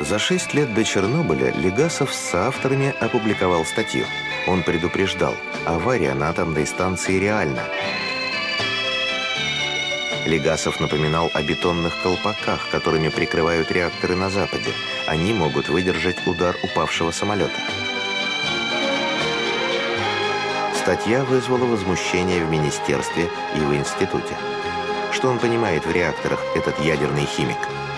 За 6 лет до Чернобыля Легасов с соавторами опубликовал статью. Он предупреждал, авария на атомной станции реальна. Легасов напоминал о бетонных колпаках, которыми прикрывают реакторы на Западе. Они могут выдержать удар упавшего самолета. Статья вызвала возмущение в министерстве и в институте. Что он понимает в реакторах, этот ядерный химик?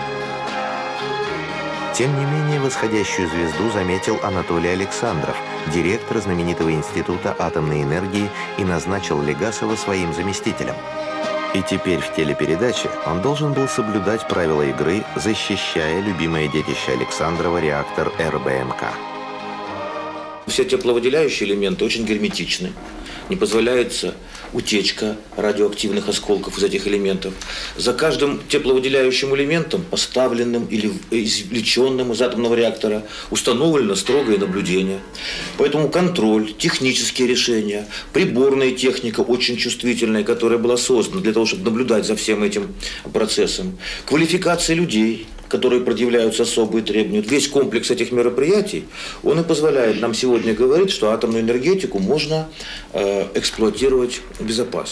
Тем не менее, восходящую звезду заметил Анатолий Александров, директор знаменитого института атомной энергии, и назначил Легасова своим заместителем. И теперь в телепередаче он должен был соблюдать правила игры, защищая любимое детище Александрова реактор РБМК. Все тепловыделяющие элементы очень герметичны. Не позволяется утечка радиоактивных осколков из этих элементов. За каждым тепловыделяющим элементом, поставленным или извлеченным из атомного реактора, установлено строгое наблюдение. Поэтому контроль, технические решения, приборная техника очень чувствительная, которая была создана для того, чтобы наблюдать за всем этим процессом, квалификация людей, которые предъявляются особые требования. Весь комплекс этих мероприятий, он и позволяет нам сегодня говорить, что атомную энергетику можно эксплуатировать безопасно.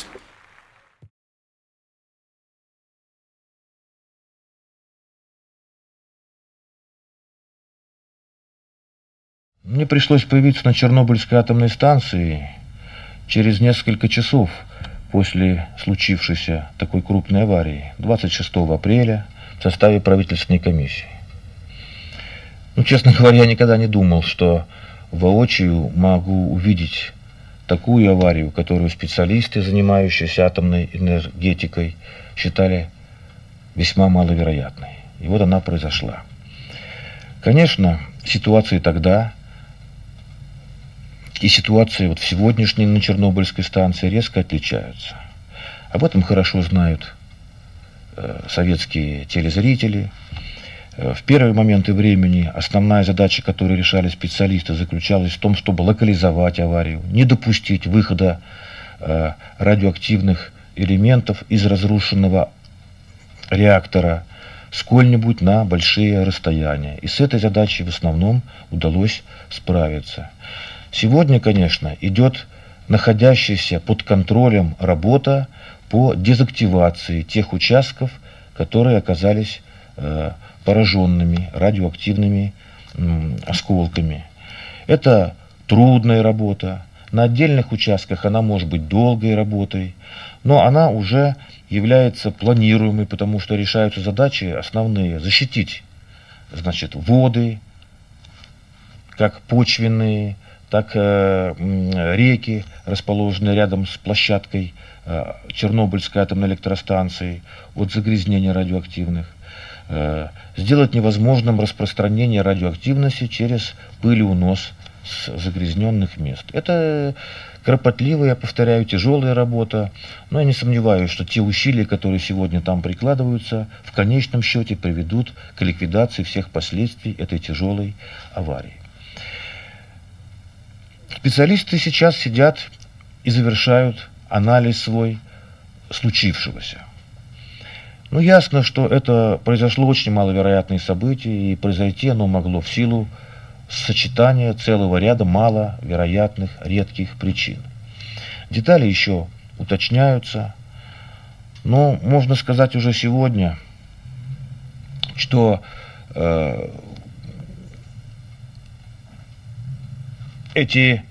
Мне пришлось появиться на Чернобыльской атомной станции через несколько часов после случившейся такой крупной аварии, 26 апреля, в составе правительственной комиссии. Честно говоря, я никогда не думал, что воочию могу увидеть такую аварию, которую специалисты, занимающиеся атомной энергетикой, считали весьма маловероятной. И вот она произошла. Конечно, ситуации тогда и ситуации вот в сегодняшней на Чернобыльской станции резко отличаются. Об этом хорошо знают советские телезрители. В первые моменты времени основная задача, которую решали специалисты, заключалась в том, чтобы локализовать аварию, не допустить выхода радиоактивных элементов из разрушенного реактора сколь-нибудь на большие расстояния. И с этой задачей в основном удалось справиться. Сегодня, конечно, идет находящаяся под контролем работа по дезактивации тех участков, которые оказались пораженными радиоактивными осколками. Это трудная работа. На отдельных участках она может быть долгой работой, но она уже является планируемой, потому что решаются задачи основные: защитить, значит, воды, как почвенные, так реки, расположенные рядом с площадкой Чернобыльской атомной электростанции, от загрязнения радиоактивных. Сделать невозможным распространение радиоактивности через пылеунос с загрязненных мест. Это кропотливая, я повторяю, тяжелая работа, но я не сомневаюсь, что те усилия, которые сегодня там прикладываются, в конечном счете приведут к ликвидации всех последствий этой тяжелой аварии. Специалисты сейчас сидят и завершают анализ свой случившегося. Ясно, что это произошло очень маловероятное событие, и произойти оно могло в силу сочетания целого ряда маловероятных редких причин. Детали еще уточняются, но можно сказать уже сегодня, что эти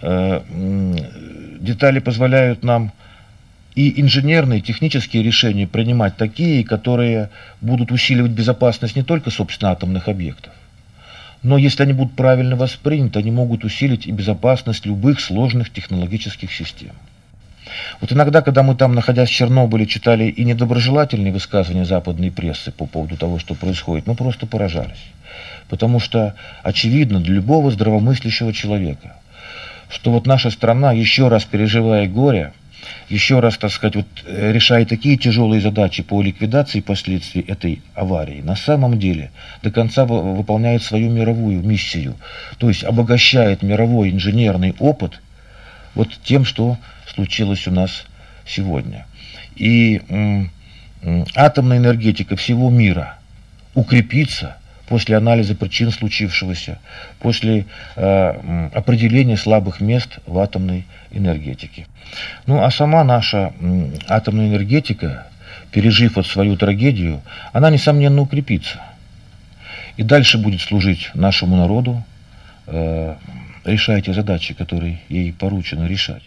детали позволяют нам и инженерные, технические решения принимать такие, которые будут усиливать безопасность не только, собственно, атомных объектов, но если они будут правильно восприняты, они могут усилить и безопасность любых сложных технологических систем. Вот иногда, когда мы там, находясь в Чернобыле, читали и недоброжелательные высказывания западной прессы по поводу того, что происходит, мы просто поражались. Потому что очевидно для любого здравомыслящего человека, что вот наша страна, еще раз переживая горе, еще раз, так сказать, решая такие тяжелые задачи по ликвидации последствий этой аварии, на самом деле до конца выполняет свою мировую миссию, то есть обогащает мировой инженерный опыт вот тем, что случилось у нас сегодня. И атомная энергетика всего мира укрепится, после анализа причин случившегося, после определения слабых мест в атомной энергетике. Ну а сама наша атомная энергетика, пережив вот свою трагедию, она, несомненно, укрепится. И дальше будет служить нашему народу, решая те задачи, которые ей поручено решать.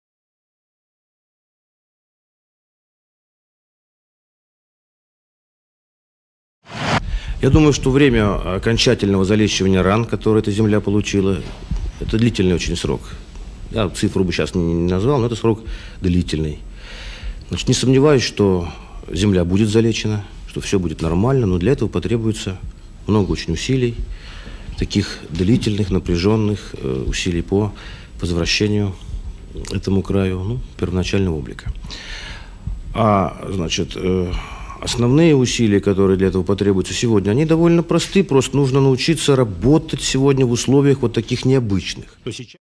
Я думаю, что время окончательного залечивания ран, которые эта земля получила, это длительный очень срок. Я цифру бы сейчас не назвал, но это срок длительный. Значит, не сомневаюсь, что земля будет залечена, что все будет нормально, но для этого потребуется много очень усилий, таких длительных, напряженных усилий по возвращению этому краю первоначального облика. Значит, основные усилия, которые для этого потребуются сегодня, они довольно просты, просто нужно научиться работать сегодня в условиях вот таких необычных.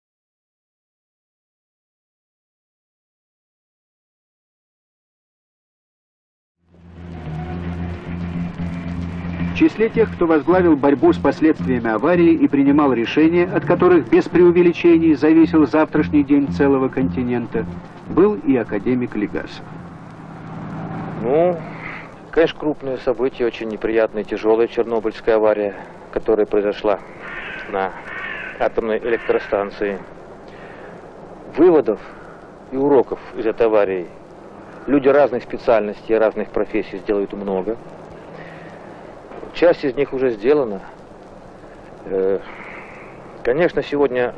В числе тех, кто возглавил борьбу с последствиями аварии и принимал решения, от которых без преувеличений зависел завтрашний день целого континента, был и академик Легасов. Ну, конечно, крупное событие, очень неприятная, тяжелая Чернобыльская авария, которая произошла на атомной электростанции. Выводов и уроков из этой аварии люди разных специальностей и разных профессий сделают много. Часть из них уже сделана. Конечно, сегодня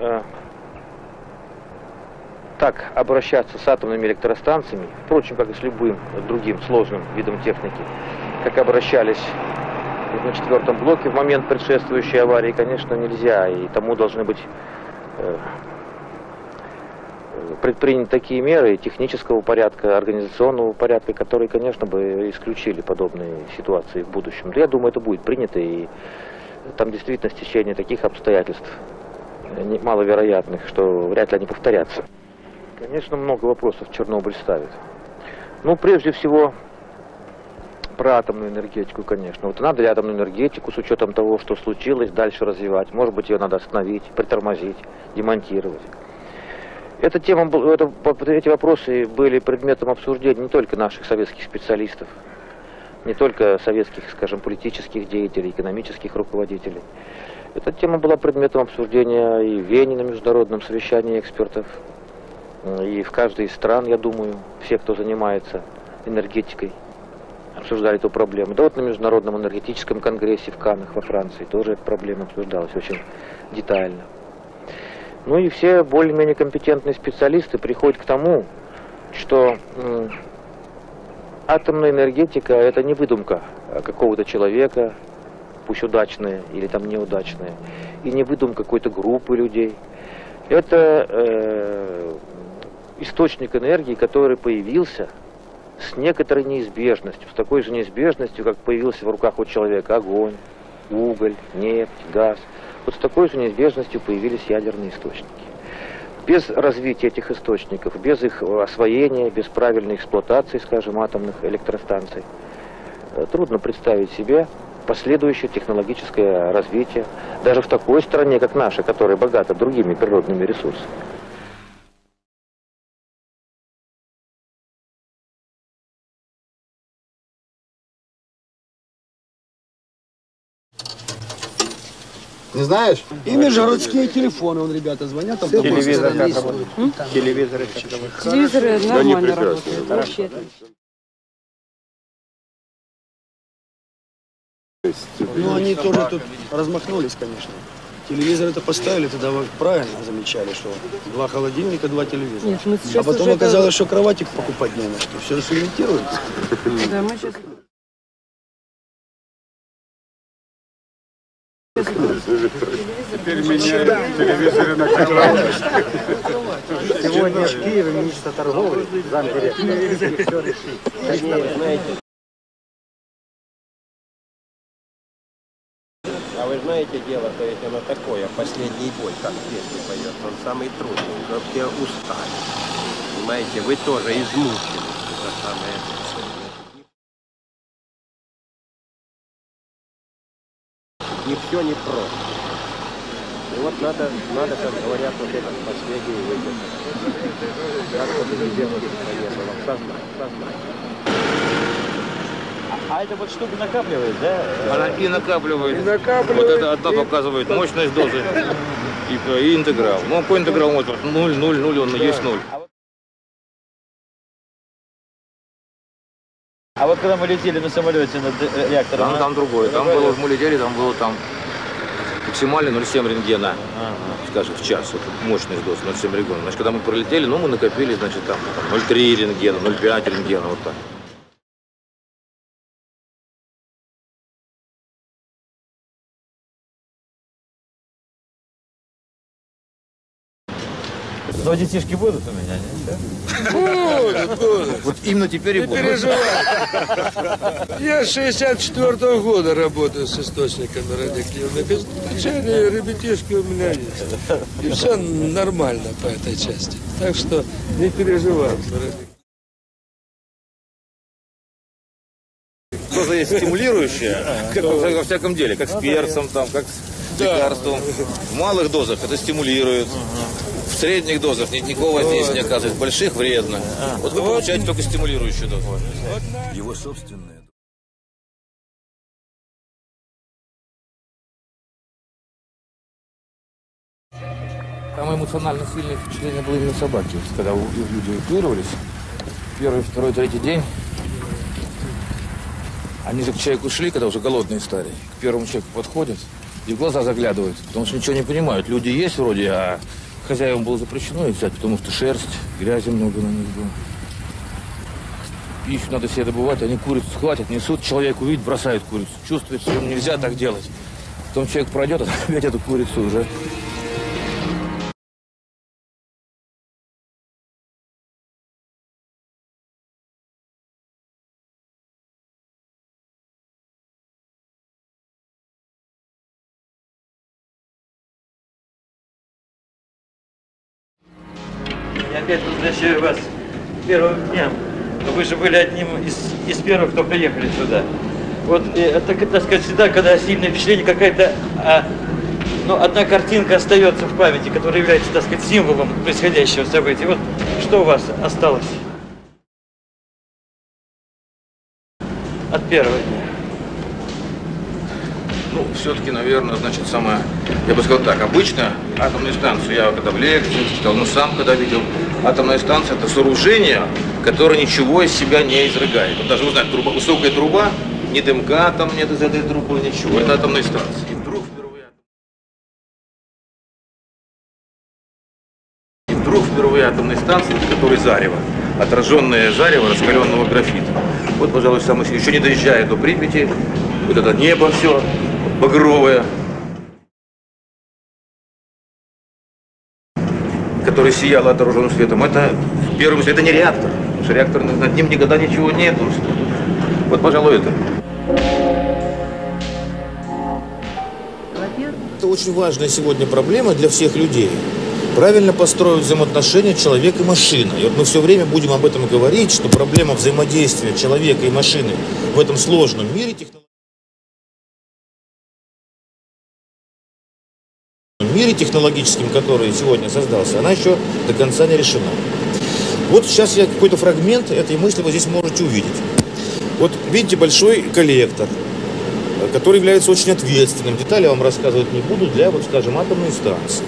так обращаться с атомными электростанциями, впрочем, как и с любым другим сложным видом техники, как обращались на 4-м блоке в момент предшествующей аварии, конечно, нельзя. И тому должны быть предприняты такие меры технического порядка, организационного порядка, которые, конечно, бы исключили подобные ситуации в будущем. Да, я думаю, это будет принято, и там действительно стечение таких обстоятельств маловероятных, что вряд ли они повторятся. Конечно, много вопросов Чернобыль ставит. Ну, прежде всего, про атомную энергетику, конечно. Вот надо ли атомную энергетику с учетом того, что случилось, дальше развивать? Может быть, ее надо остановить, притормозить, демонтировать. Эти вопросы были предметом обсуждения не только наших советских специалистов, не только советских, скажем, политических деятелей, экономических руководителей. Эта тема была предметом обсуждения и в Вене на международном совещании экспертов, и в каждой из стран, я думаю, все, кто занимается энергетикой, обсуждали эту проблему. Да вот на Международном энергетическом конгрессе в Каннах во Франции тоже эта проблема обсуждалась очень детально. Ну и все более-менее компетентные специалисты приходят к тому, что атомная энергетика – это не выдумка какого-то человека, пусть удачная или там неудачная, и не выдумка какой-то группы людей. Это источник энергии, который появился с некоторой неизбежностью, с такой же неизбежностью, как появился в руках у человека огонь, уголь, нефть, газ. Вот с такой же неизбежностью появились ядерные источники. Без развития этих источников, без их освоения, без правильной эксплуатации, скажем, атомных электростанций, трудно представить себе последующее технологическое развитие, даже в такой стране, как наша, которая богата другими природными ресурсами. Не знаешь? И межгородские телефоны, ребята звонят. Там телевизор как работает? Телевизоры как работают? Телевизоры нормально работают. Вообще. Ну, они тоже тут размахнулись, конечно. Телевизор это поставили, тогда вы правильно замечали, что 2 холодильника, 2 телевизора. Нет, а потом оказалось, что кроватик покупать не на что. Все расориентируется. Да, мы сейчас... Теперь меняют телевизоры на кровати. Сегодня в Киеве министр торговли, замдиректора, все решит. А вы знаете, дело-то ведь оно такое, последний бой, как песня поет, он самый трудный, уже все устали. Понимаете, вы тоже измучены, это самое. и все непросто. И вот надо, как говорят, вот этот последний выход. Так, чтобы везде в стране было сознание. А эта вот штука накапливает, да? Она и накапливает. Вот это одна показывает мощность дозы и интеграл. Ну, по интегралу вот 0, 0, 0, он есть 0. А вот когда мы летели на самолете над реактором... Там другое. Там было, мы летели, там было максимально 0,7 рентгена, скажем, в час. Вот мощность дозы 0,7 рентгена. Значит, когда мы пролетели, мы накопили, значит, там 0,3 рентгена, 0,5 рентгена, вот так. Но детишки будут у меня, нет? Будут. Вот именно теперь и Не будут. переживай. Я с 64-го года работаю с источниками радиоактивных излучений, ребятишки у меня есть. И все нормально по этой части. Так что не переживай. Доза есть стимулирующая, как во всяком деле, как с перцем, там, как с лекарством. В малых дозах это стимулирует. В средних дозах никакого воздействия не оказывает, в больших вредно. Вот вы получаете только стимулирующую дозу. Его собственная. Самое эмоционально сильное впечатление было именно собаки. Когда люди эвакуировались, первый, второй, третий день, они же к человеку шли, когда уже голодные стали. К первому человеку подходят и в глаза заглядывают, потому что ничего не понимают. Люди есть вроде, а хозяевам было запрещено их взять, потому что шерсть, грязи много на них было. Пищу надо себе добывать, они курицу схватят, несут, человек увидит, бросают курицу. Чувствует, что нельзя так делать. Потом человек пройдет, опять эту курицу уже. Я опять возвращаю вас к первым дням. Вы же были одним из первых, кто приехали сюда. Вот это, так сказать, всегда, когда сильное впечатление, какая-то, одна картинка остается в памяти, которая является, так сказать, символом происходящего события. Вот что у вас осталось от первого дня? Ну, все-таки, наверное, значит, самое, я бы сказал так, обычно атомную станцию, я когда в лекции читал, но сам когда видел, атомная станция — это сооружение, которое ничего из себя не изрыгает. Вот даже, вы знаете, высокая труба, ни дымка там нет из этой трубы, ничего, это атомная станция. И вдруг впервые атомной станции, в которой зарево, отраженное зарево раскаленного графита. Вот, пожалуй, самое, еще не доезжая до Припяти, вот это небо все багровое, которое сияло отраженным светом, это первый свет, это не реактор, потому что реактор, над ним никогда ничего нету. Вот, пожалуй, это. Это очень важная сегодня проблема для всех людей. Правильно построить взаимоотношения человека и машина. И вот мы все время будем об этом говорить, что проблема взаимодействия человека и машины в этом сложном мире технологическим, который сегодня создался, она еще до конца не решена. Вот сейчас я какой-то фрагмент этой мысли вы здесь можете увидеть. Вот видите большой коллектор, который является очень ответственным. Детали я вам рассказывать не буду для, вот скажем, атомной станции.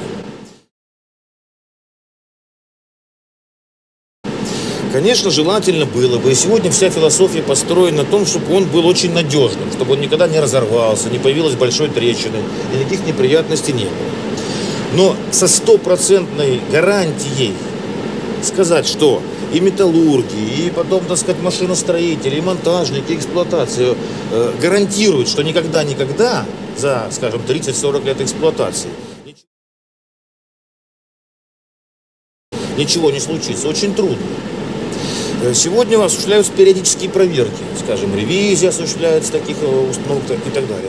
Конечно, желательно было бы, и сегодня вся философия построена на том, чтобы он был очень надежным, чтобы он никогда не разорвался, не появилось большой трещины, и никаких неприятностей не было. Но со стопроцентной гарантией сказать, что и металлурги, и потом, так сказать, машиностроители, и монтажники, и эксплуатацию гарантируют, что никогда за, скажем, 30-40 лет эксплуатации ничего не случится, очень трудно. Сегодня осуществляются периодические проверки, скажем, ревизия осуществляется таких установок и так далее.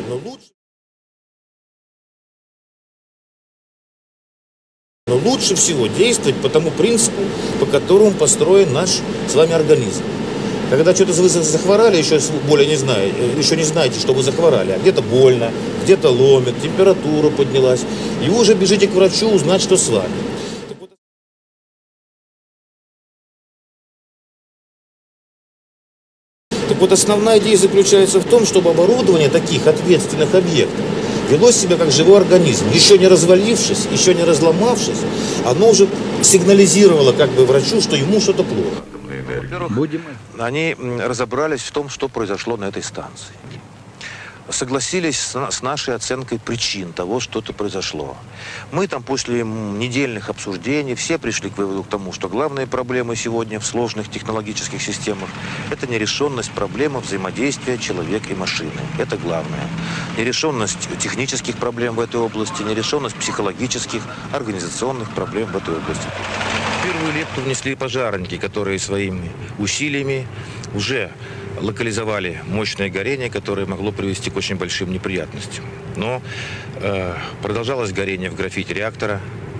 Но лучше всего действовать по тому принципу, по которому построен наш с вами организм. Когда что-то вы захворали, еще более не знаете, еще не знаете, что вы захворали, а где-то больно, где-то ломит, температура поднялась, и вы уже бежите к врачу узнать, что с вами. Так вот, основная идея заключается в том, чтобы оборудование таких ответственных объектов вело себя как живой организм, еще не развалившись, еще не разломавшись, оно уже сигнализировало как бы врачу, что ему что-то плохо. Во-первых, они разобрались в том, что произошло на этой станции. Согласились с нашей оценкой причин того, что это произошло. Мы там после недельных обсуждений все пришли к выводу к тому, что главные проблемы сегодня в сложных технологических системах – это нерешенность проблемы взаимодействия человека и машины. Это главное. Нерешенность технических проблем в этой области, нерешенность психологических, организационных проблем в этой области. Первую лепту внесли пожарники, которые своими усилиями уже локализовали мощное горение, которое могло привести к очень большим неприятностям. Но продолжалось горение в графите реактора,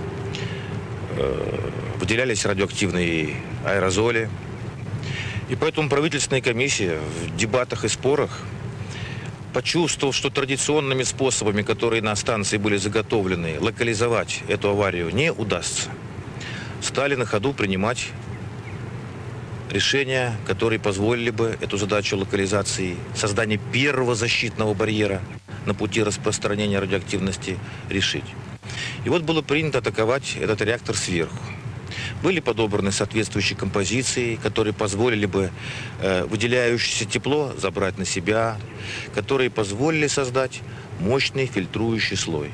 выделялись радиоактивные аэрозоли. И поэтому правительственная комиссия в дебатах и спорах, почувствовав, что традиционными способами, которые на станции были заготовлены, локализовать эту аварию не удастся, стали на ходу принимать решения, которые позволили бы эту задачу локализации, создания первого защитного барьера на пути распространения радиоактивности решить. И вот было принято атаковать этот реактор сверху. Были подобраны соответствующие композиции, которые позволили бы выделяющееся тепло забрать на себя, которые позволили создать мощный фильтрующий слой.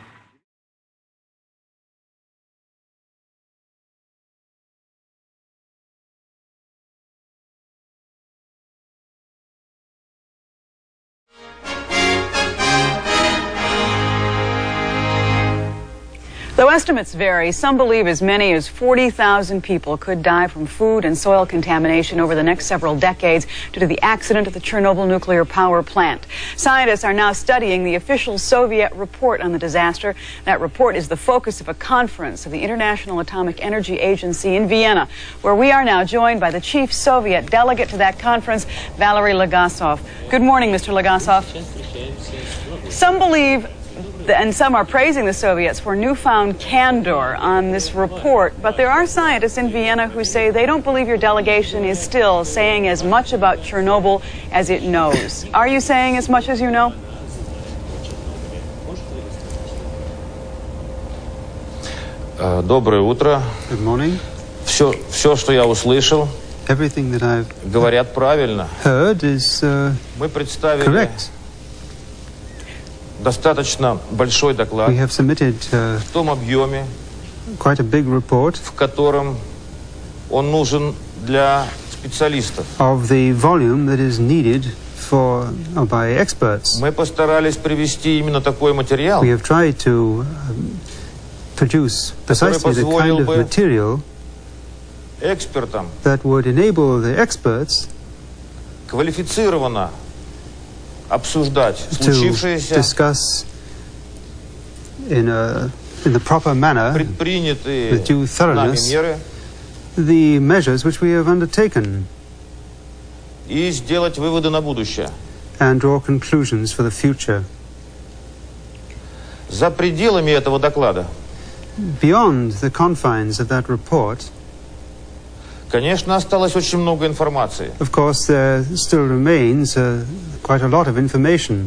Though estimates vary, some believe as many as 40,000 people could die from food and soil contamination over the next several decades due to the accident at the Chernobyl nuclear power plant. Scientists are now studying the official Soviet report on the disaster. That report is the focus of a conference of the International Atomic Energy Agency in Vienna, where we are now joined by the chief Soviet delegate to that conference, Valery Legasov. Good morning, Mr. Legasov. Some believe and some are praising the Soviets for newfound candor on this report, but there are scientists in Vienna who say they don't believe your delegation is still saying as much about Chernobyl as it knows. Are you saying as much as you know? Доброе утро. Good morning. Все, что я услышал, Everything that I've говорят правильно. heard is Мы представили correct. достаточно большой доклад We have submitted в том объеме, quite a big report в котором он нужен для специалистов. of the volume that is needed by experts. Мы постарались привести именно такой материал, We have tried to produce precisely the kind of material экспертам that would enable the experts квалифицированно обсуждать to случившееся, discuss in the proper manner, предпринятые with due нами thoroughness, меры the measures which we have undertaken и сделать выводы на будущее. and draw conclusions for the future. За пределами этого доклада, Beyond the confines of that report, конечно, осталось очень много информации. of course, there still remains quite a lot of information,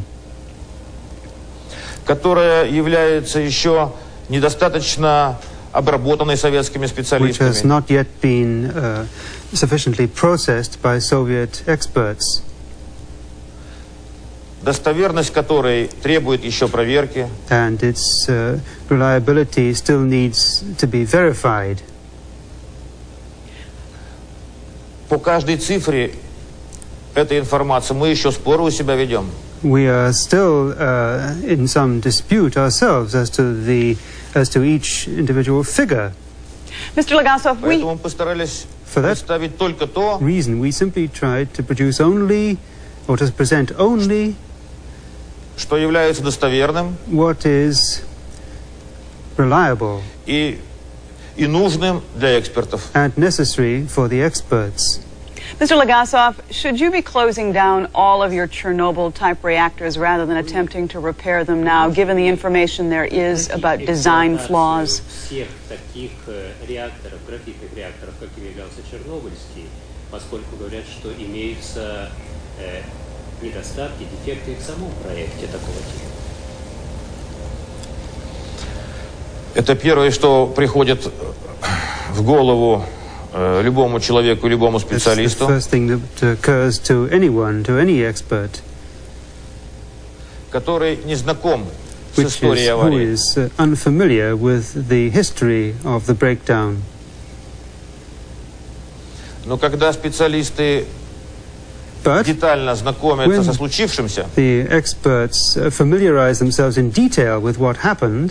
которая является еще недостаточно обработанной советскими which has специалистами. not yet been sufficiently processed by Soviet experts, Достоверность которой требует еще проверки. and its reliability still needs to be verified. По каждой цифре этой информации мы еще споры у себя ведем. We are still in some dispute ourselves as to each individual figure. Mr. Legasov, Поэтому мы постарались For that представить только то, reason, we simply tried to produce only, or to present only, что является достоверным what is reliable и нужным для экспертов. and necessary for the experts. Mr. Legasov, should you be closing down all of your Chernobyl-type reactors rather than attempting to repair them now, given the information there is about design flaws? Всех таких реакторов, графитных реакторов, каким являлся Чернобыльский, поскольку говорят, что имеются недостатки, дефекты в самом проекте такого типа. Это первое, что приходит в голову любому человеку, любому специалисту. That's the first thing that occurs to anyone, to any expert, который не знаком с who историей аварии. is unfamiliar with the history of the breakdown. Но когда специалисты детально знакомятся со случившимся, the experts familiarize themselves in detail with what happened,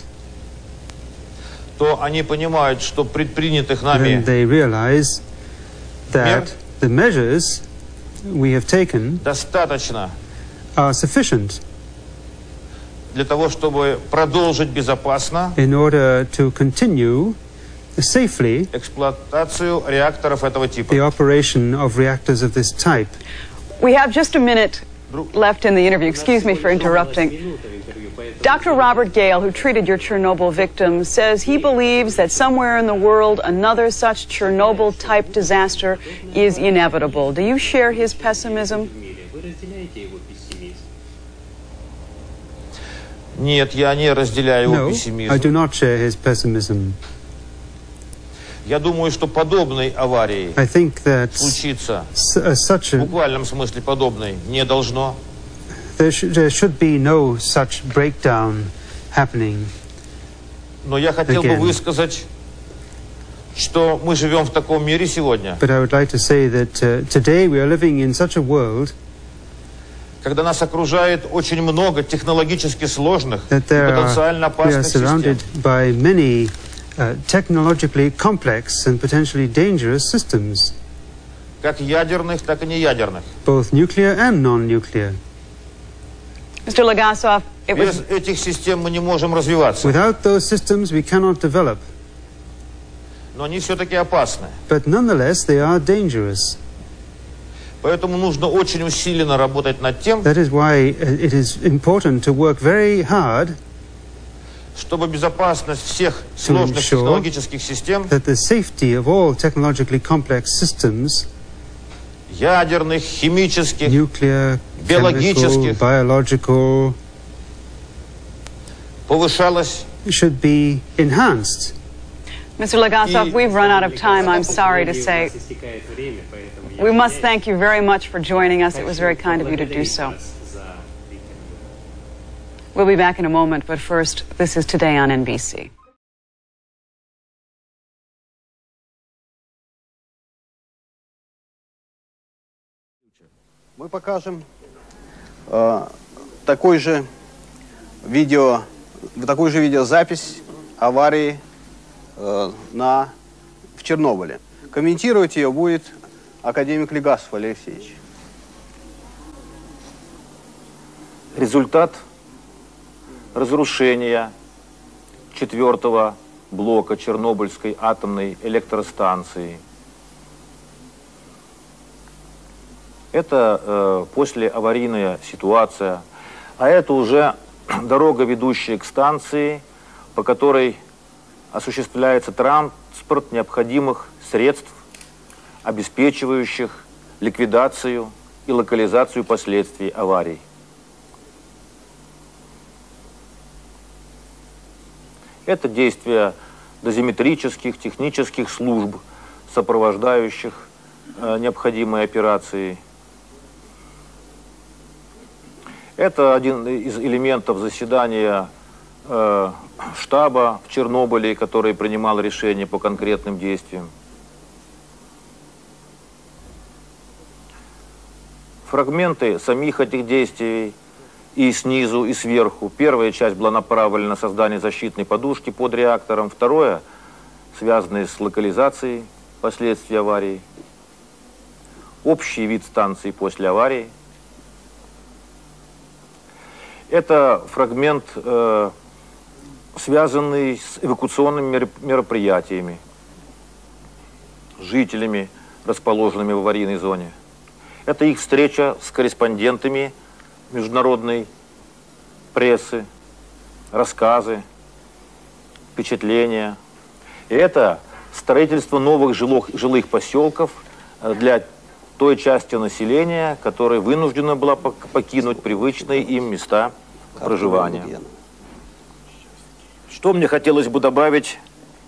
то они понимают, что предпринятых нами then they realize that the measures we have taken достаточно are sufficient для того, чтобы продолжить безопасно in order to continue safely эксплуатацию реакторов этого типа. the operation of reactors of this type. We have just a minute left in the interview. Excuse me for interrupting. Dr. Robert Gale, who treated your Chernobyl victims, says he believes that somewhere in the world another such Chernobyl-type disaster is inevitable. Do you share his pessimism? Нет, я не разделяю его No, I пессимизм. do not share his pessimism. Я думаю, что подобной аварии I think that случиться such в a, буквальном смысле подобной не должно. there should be no such breakdown happening. Но я хотел бы Again. высказать, что мы живем в таком мире сегодня, But I would like to say that today we are living in such a world когда нас окружает очень много технологически сложных и that потенциально we are опасных систем. surrounded by many technologically complex and potentially dangerous systems, Как ядерных, так и неядерных. both nuclear and non-nuclear. Mr. Legasov, it Без was... этих систем мы не можем развиваться. Without those systems, we cannot develop. Но они все-таки опасны. But nonetheless, they are dangerous. Поэтому нужно очень усиленно работать над тем, That is why it is important to work very hard чтобы безопасность всех сложных ensure технологических систем, that the safety of all technologically complex systems, ядерных, химических, nuclear, chemical, биологических, biological, повышалась. should be enhanced. Mr. Legasov, we've run out of time, I'm sorry to say. We must thank you very much for joining us. It was very kind of you to do so. We'll be back in a moment, but first, this is Today on NBC. Мы покажем такую же видеозапись аварии в Чернобыле. Комментировать ее будет академик Легасов Олег Алексеевич. Результат разрушения 4-го блока Чернобыльской атомной электростанции. Это послеаварийная ситуация, а это уже дорога, ведущая к станции, по которой осуществляется транспорт необходимых средств, обеспечивающих ликвидацию и локализацию последствий аварий. Это действия дозиметрических, технических служб, сопровождающих необходимые операции. Это один из элементов заседания штаба в Чернобыле, который принимал решения по конкретным действиям. Фрагменты самих этих действий и снизу, и сверху. Первая часть была направлена на создание защитной подушки под реактором. Второе, связанное с локализацией последствий аварии. Общий вид станции после аварии. Это фрагмент, связанный с эвакуационными мероприятиями, жителями расположенными в аварийной зоне. Это их встреча с корреспондентами международной прессы, рассказы, впечатления. И это строительство новых жилых поселков для той части населения, которая вынуждена была покинуть привычные им места проживания. Что мне хотелось бы добавить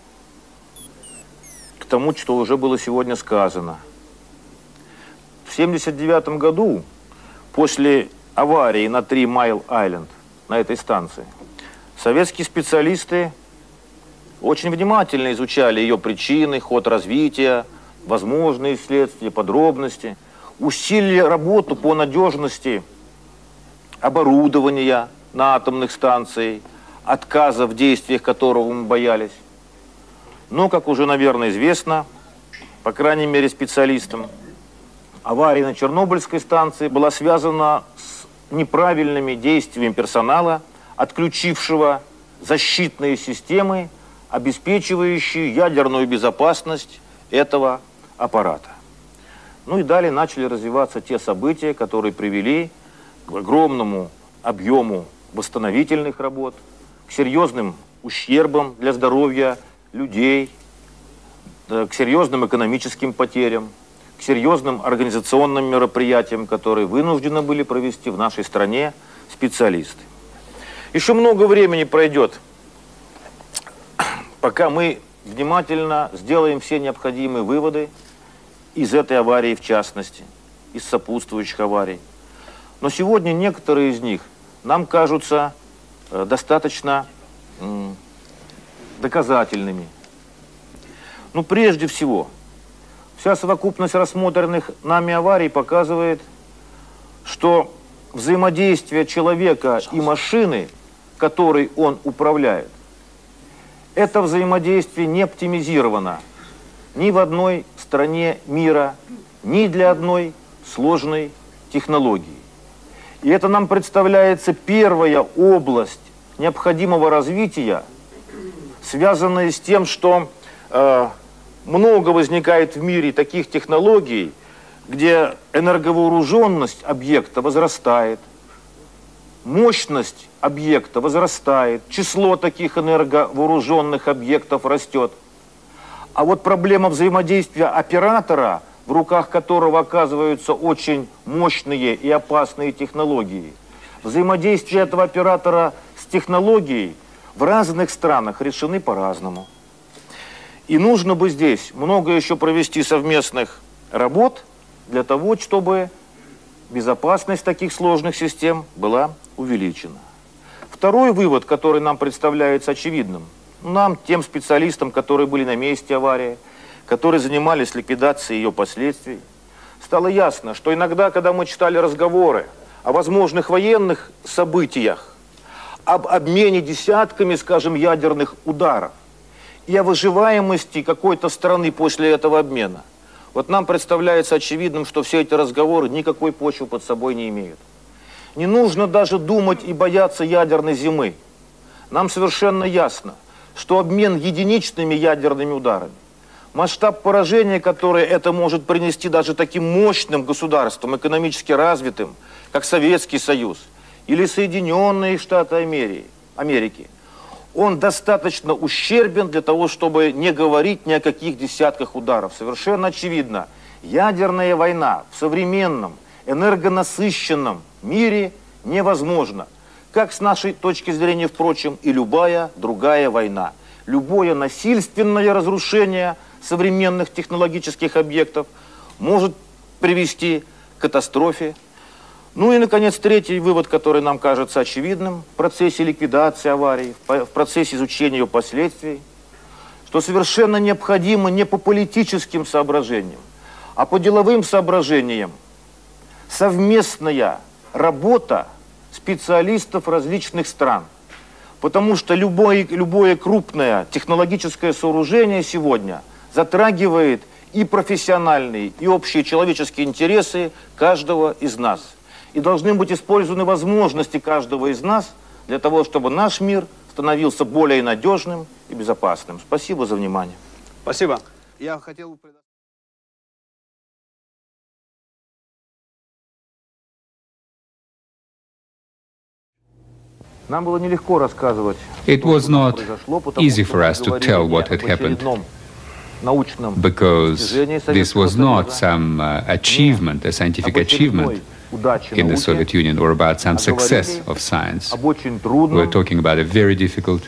к тому, что уже было сегодня сказано. В 1979 году, после аварии на 3 Майл-Айленд, на этой станции, советские специалисты очень внимательно изучали ее причины, ход развития, возможные следствия, подробности, усилили работу по надежности оборудования на атомных станциях, отказа в действиях которого мы боялись. Но, как уже, наверное, известно, по крайней мере специалистам, авария на Чернобыльской станции была связана с неправильными действиями персонала, отключившего защитные системы, обеспечивающие ядерную безопасность этого аппарата. Ну и далее начали развиваться те события, которые привели к огромному объему восстановительных работ, к серьезным ущербам для здоровья людей, к серьезным экономическим потерям, к серьезным организационным мероприятиям, которые вынуждены были провести в нашей стране специалисты. Еще много времени пройдет, пока мы внимательно сделаем все необходимые выводы из этой аварии в частности, из сопутствующих аварий. Но сегодня некоторые из них нам кажутся достаточно доказательными. Ну, прежде всего, вся совокупность рассмотренных нами аварий показывает, что взаимодействие человека и машины, которой он управляет, это взаимодействие не оптимизировано ни в одной стране мира, ни для одной сложной технологии. И это нам представляется первая область необходимого развития, связанная с тем, что много возникает в мире таких технологий, где энерговооруженность объекта возрастает, мощность объекта возрастает, число таких энерговооруженных объектов растет. А вот проблема взаимодействия оператора, в руках которого оказываются очень мощные и опасные технологии, взаимодействие этого оператора с технологией в разных странах решены по-разному. И нужно бы здесь много еще провести совместных работ для того, чтобы безопасность таких сложных систем была увеличена. Второй вывод, который нам представляется очевидным, нам, тем специалистам, которые были на месте аварии, которые занимались ликвидацией ее последствий, стало ясно, что иногда, когда мы читали разговоры о возможных военных событиях, об обмене десятками, скажем, ядерных ударов и о выживаемости какой-то страны после этого обмена, вот нам представляется очевидным, что все эти разговоры никакой почвы под собой не имеют. Не нужно даже думать и бояться ядерной зимы. Нам совершенно ясно, что обмен единичными ядерными ударами, масштаб поражения, который это может принести даже таким мощным государствам, экономически развитым, как Советский Союз или Соединенные Штаты Америки, он достаточно ущербен для того, чтобы не говорить ни о каких десятках ударов. Совершенно очевидно, ядерная война в современном, энергонасыщенном мире невозможна. Как с нашей точки зрения, впрочем, и любая другая война. Любое насильственное разрушение современных технологических объектов может привести к катастрофе. Ну и, наконец, третий вывод, который нам кажется очевидным в процессе ликвидации аварии, в процессе изучения ее последствий, что совершенно необходимо не по политическим соображениям, а по деловым соображениям совместная работа специалистов различных стран. Потому что любое крупное технологическое сооружение сегодня затрагивает и профессиональные, и общие человеческие интересы каждого из нас. И должны быть использованы возможности каждого из нас для того, чтобы наш мир становился более надежным и безопасным. Спасибо за внимание. Спасибо. Нам было нелегко рассказывать, It was not easy for us to tell what had happened, because this was not some achievement, a scientific achievement in the Soviet Union, or about some success of science. We were talking about a very difficult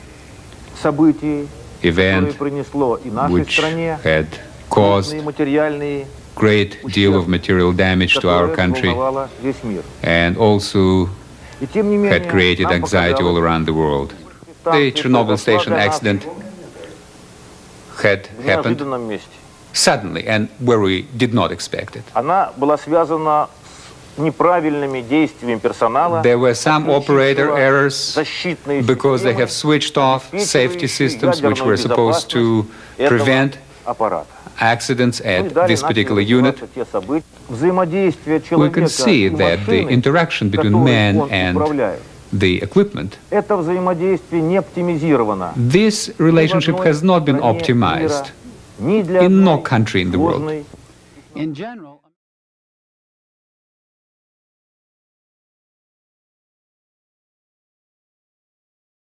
event which had caused great deal of material damage to our country and also had created anxiety all around the world. The Chernobyl station accident had happened suddenly and where we did not expect it. There were some operator errors because they have switched off safety systems which were supposed to prevent accidents at this particular unit. We can see that the interaction between man and the equipment, this relationship has not been optimized in no country in the world. In general,